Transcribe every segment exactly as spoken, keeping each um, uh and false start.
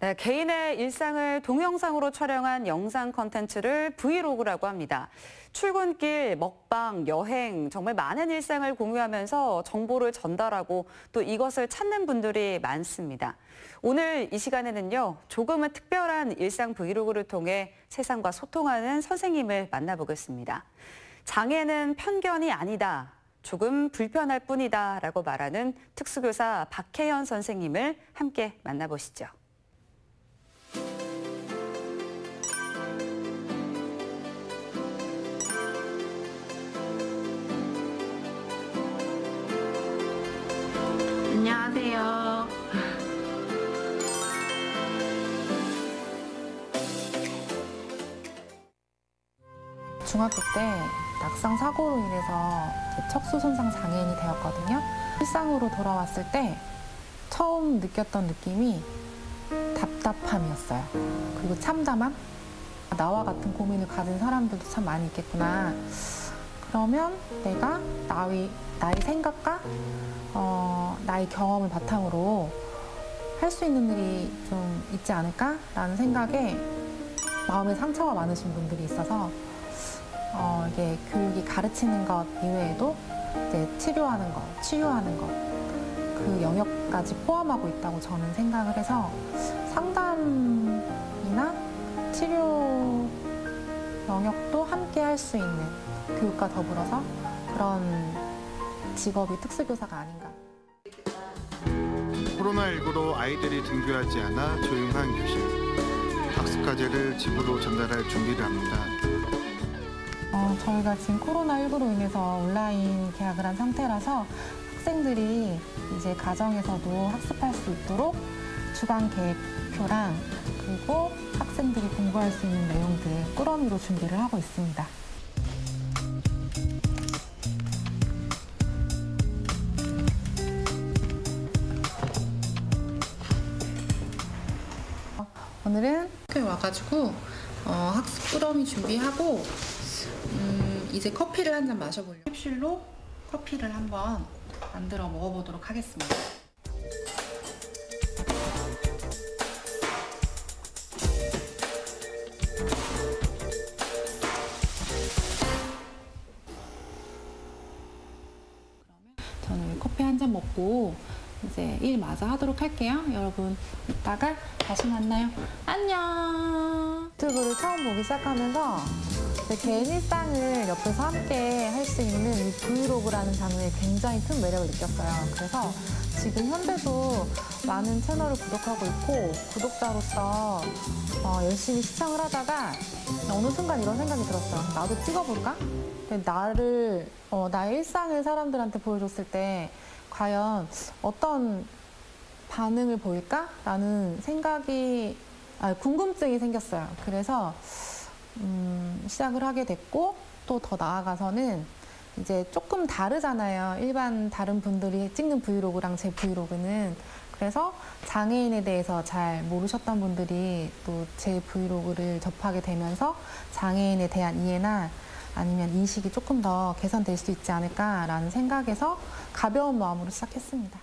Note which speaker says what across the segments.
Speaker 1: 네, 개인의 일상을 동영상으로 촬영한 영상 콘텐츠를 브이로그라고 합니다. 출근길, 먹방, 여행, 정말 많은 일상을 공유하면서 정보를 전달하고 또 이것을 찾는 분들이 많습니다. 오늘 이 시간에는요, 조금은 특별한 일상 브이로그를 통해 세상과 소통하는 선생님을 만나보겠습니다. 장애는 편견이 아니다. 조금 불편할 뿐이다 라고 말하는 특수교사 박혜연 선생님을 함께 만나보시죠.
Speaker 2: 안녕하세요.
Speaker 3: 중학교 때 낙상 사고로 인해서 척수 손상 장애인이 되었거든요. 일상으로 돌아왔을 때 처음 느꼈던 느낌이 답답함이었어요. 그리고 참담함? 나와 같은 고민을 가진 사람들도 참 많이 있겠구나. 그러면 내가 나의, 나의 생각과 어, 나의 경험을 바탕으로 할 수 있는 일이 좀 있지 않을까라는 생각에 마음에 상처가 많으신 분들이 있어서 어, 이게 교육이 가르치는 것 이외에도 이제 치료하는 것, 치유하는 것, 그 영역까지 포함하고 있다고 저는 생각을 해서 상담이나 치료 영역도 함께 할 수 있는 교육과 더불어서 그런 직업이 특수교사가 아닌가.
Speaker 4: 코로나십구로 아이들이 등교하지 않아 조용한 교실. 학습과제를 집으로 전달할 준비를 합니다.
Speaker 3: 어, 저희가 지금 코로나십구로 인해서 온라인 개학을 한 상태라서 학생들이 이제 가정에서도 학습할 수 있도록 주간 계획표랑 그리고 학생들이 공부할 수 있는 내용들 꾸러미로 준비를 하고 있습니다. 오늘은 학교에 와가지고 어, 학습 꾸러미 준비하고 음, 이제 커피를 한 잔 마셔보려고 캡슐로 커피를 한번 만들어 먹어보도록 하겠습니다. 저는 커피 한 잔 먹고 이제 일 마저 하도록 할게요. 여러분 이따가 다시 만나요. 안녕. 유튜브를 처음 보기 시작하면서 개인 일상을 옆에서 함께 할 수 있는 이 브이로그라는 장르에 굉장히 큰 매력을 느꼈어요. 그래서 지금 현재도 많은 채널을 구독하고 있고 구독자로서 어, 열심히 시청을 하다가 어느 순간 이런 생각이 들었어요. 나도 찍어볼까? 나를, 어, 나의 일상을 사람들한테 보여줬을 때 과연 어떤 반응을 보일까? 라는 생각이, 아, 궁금증이 생겼어요. 그래서 음, 시작을 하게 됐고 또 더 나아가서는 이제 조금 다르잖아요. 일반 다른 분들이 찍는 브이로그랑 제 브이로그는. 그래서 장애인에 대해서 잘 모르셨던 분들이 또 제 브이로그를 접하게 되면서 장애인에 대한 이해나 아니면 인식이 조금 더 개선될 수 있지 않을까라는 생각에서 가벼운 마음으로 시작했습니다.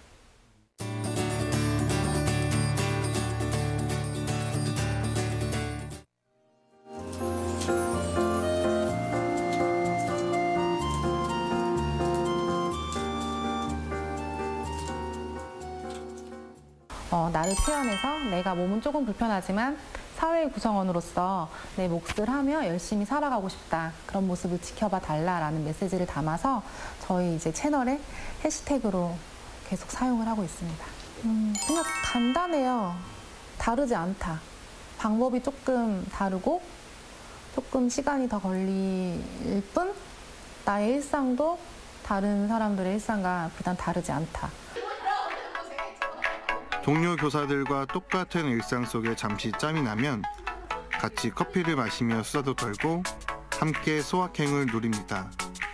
Speaker 3: 어, 나를 표현해서 내가 몸은 조금 불편하지만 사회의 구성원으로서 내 몫을 하며 열심히 살아가고 싶다. 그런 모습을 지켜봐 달라라는 메시지를 담아서 저희 이제 채널에 해시태그로 계속 사용을 하고 있습니다. 음, 그냥 간단해요. 다르지 않다. 방법이 조금 다르고 조금 시간이 더 걸릴 뿐 나의 일상도 다른 사람들의 일상과 비단 다르지 않다.
Speaker 4: 동료 교사들과 똑같은 일상 속에 잠시 짬이 나면 같이 커피를 마시며 수다도 떨고 함께 소확행을 누립니다.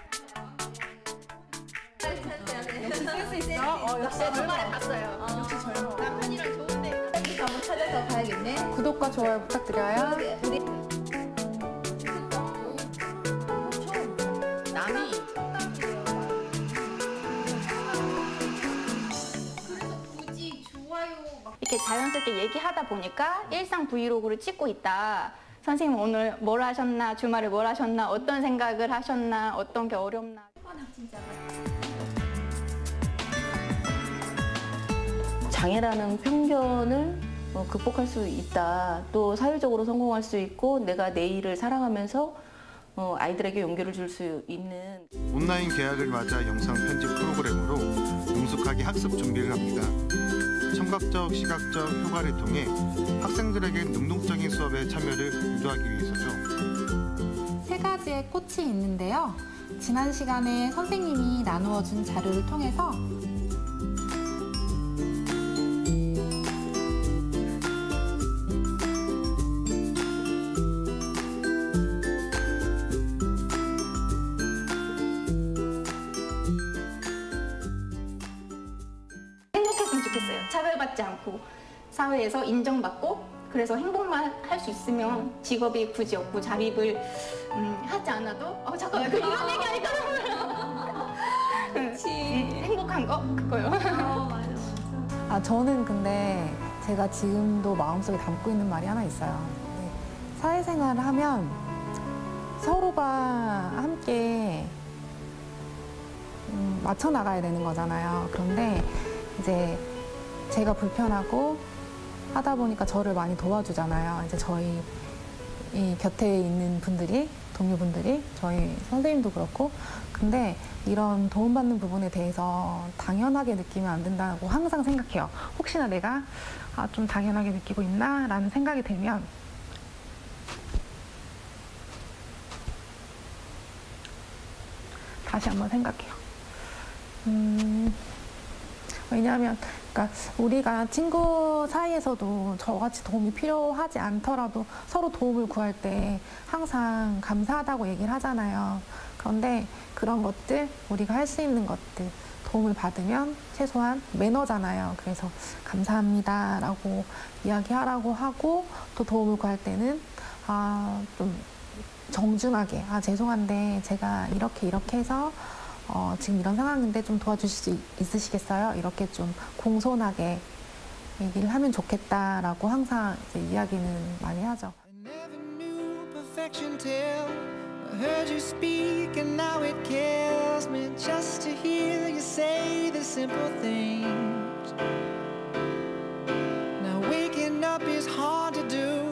Speaker 5: 역시 쓸 수 있어. 어, 역시 주말에 봤어요. 역시 젊어. 남편이랑 좋은데 한번 찾아서 봐야겠네.
Speaker 3: 구독과 좋아요 부탁드려요.
Speaker 5: 우리
Speaker 2: 남이 이렇게 자연스럽게 얘기하다 보니까 일상 브이로그를 찍고 있다. 선생님 오늘 뭘 하셨나, 주말에 뭘 하셨나, 어떤 생각을 하셨나, 어떤 게 어렵나.
Speaker 6: 장애라는 편견을 어, 극복할 수 있다. 또 사회적으로 성공할 수 있고 내가 내 일을 사랑하면서 어, 아이들에게 용기를 줄 수 있는
Speaker 4: 온라인 계약을 맞아 영상 편집 프로그램으로 능숙하게 학습 준비를 합니다. 청각적, 시각적 효과를 통해 학생들에게 능동적인 수업에 참여를 유도하기 위해서죠.
Speaker 3: 세 가지의 꽃이 있는데요. 지난 시간에 선생님이 나누어 준 자료를 통해서
Speaker 2: 행복했으면 좋겠어요. 차별받지 않고 사회에서 인정받고 그래서 행복만 할 수 있으면 직업이 굳이 없고 자립을 음, 하지 않아도 어 잠깐만 그 이런 얘기 하니까 그렇지 행복한 거 그거요.
Speaker 3: 아, 저는 근데 제가 지금도 마음속에 담고 있는 말이 하나 있어요. 네, 사회생활을 하면 서로가 함께 음, 맞춰 나가야 되는 거잖아요. 그런데 이제 제가 불편하고 하다 보니까 저를 많이 도와주잖아요. 이제 저희 이 곁에 있는 분들이, 동료분들이, 저희 선생님도 그렇고. 근데 이런 도움받는 부분에 대해서 당연하게 느끼면 안 된다고 항상 생각해요. 혹시나 내가 아, 좀 당연하게 느끼고 있나? 라는 생각이 들면 다시 한번 생각해요. 음, 왜냐하면 그러니까 우리가 친구 사이에서도 저같이 도움이 필요하지 않더라도 서로 도움을 구할 때 항상 감사하다고 얘기를 하잖아요. 그런데 그런 것들, 우리가 할 수 있는 것들, 도움을 받으면 최소한 매너잖아요. 그래서 감사합니다라고 이야기하라고 하고 또 도움을 구할 때는 아, 좀 정중하게 아, 죄송한데 제가 이렇게 이렇게 해서 어, 지금 이런 상황인데 좀 도와주실 수 있, 있으시겠어요? 이렇게 좀 공손하게 얘기를 하면 좋겠다라고 항상 이제 이야기는 많이 하죠.
Speaker 7: I heard you speak and now it kills me just to hear you say the simple things. Now waking up is hard to do.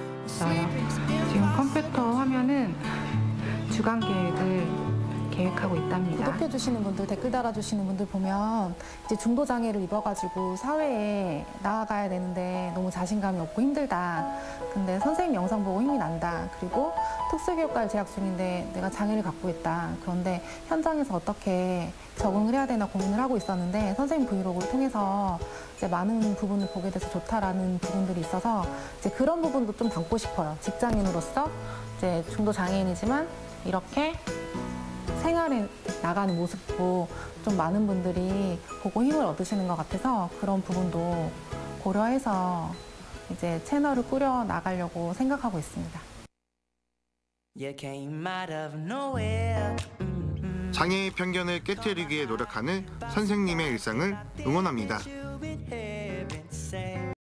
Speaker 3: 지금 컴퓨터 화면은 주간 계획을 계획하고 있답니다. 구독해주시는 분들, 댓글 달아주시는 분들 보면 이제 중도 장애를 입어가지고 사회에 나아가야 되는데 너무 자신감이 없고 힘들다. 근데 선생님 영상 보고 힘이 난다. 그리고 특수교육과를 재학 중인데 내가 장애를 갖고 있다. 그런데 현장에서 어떻게 적응을 해야 되나 고민을 하고 있었는데 선생님 브이로그를 통해서 이제 많은 부분을 보게 돼서 좋다라는 부분들이 있어서 이제 그런 부분도 좀 담고 싶어요. 직장인으로서 이제 중도 장애인이지만 이렇게 생활에 나가는 모습도 좀 많은 분들이 보고 힘을 얻으시는 것 같아서 그런 부분도 고려해서 이제 채널을 꾸려 나가려고 생각하고 있습니다.
Speaker 4: 장애의 편견을 깨뜨리기에 노력하는 선생님의 일상을 응원합니다.